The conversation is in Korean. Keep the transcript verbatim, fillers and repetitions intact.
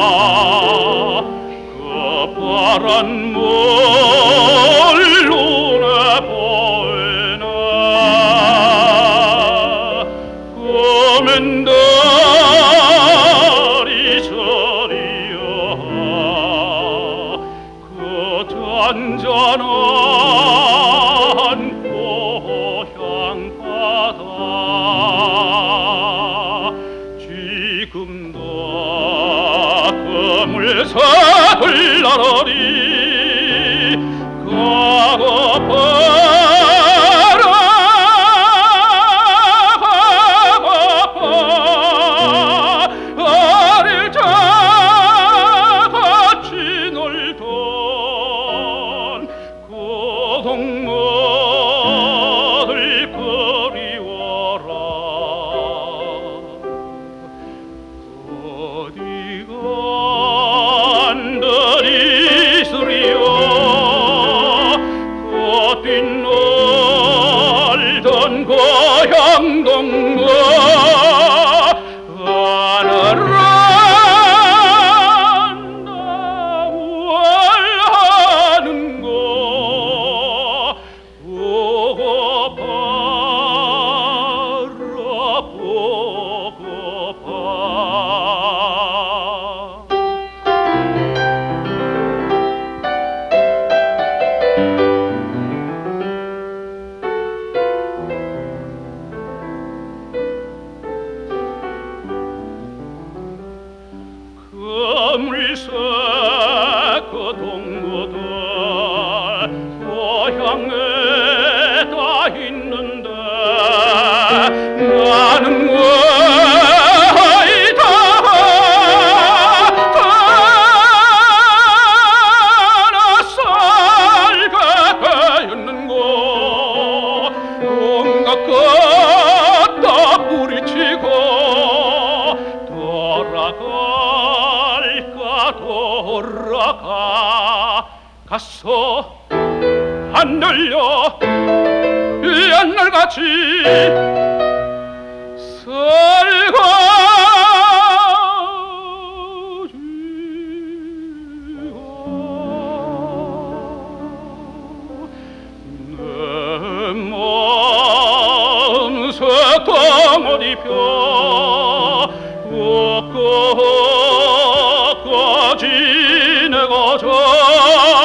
그 파란 멀로 내보이나 검은 달이 저리여 그 잔잔한 지금도 그 물색을 나르리 가고파라 가고파 어릴 적 같이 놀던 그 동무들 그리워라 어디가 안들이 쓰리요 그 뒷놀던 고향 동무 하늘은 나무하는거 보고 봐라 보고 봐 그 물색 그 동무들 고향에 다 있는데 나는 왜 다 살게 되었는고 온갖 것다 뿌리치고 돌아갈까 돌아가 갔어 안 열려 옛날같이 살고 내 마음 새똥 어디 펴 끝까지 내가 저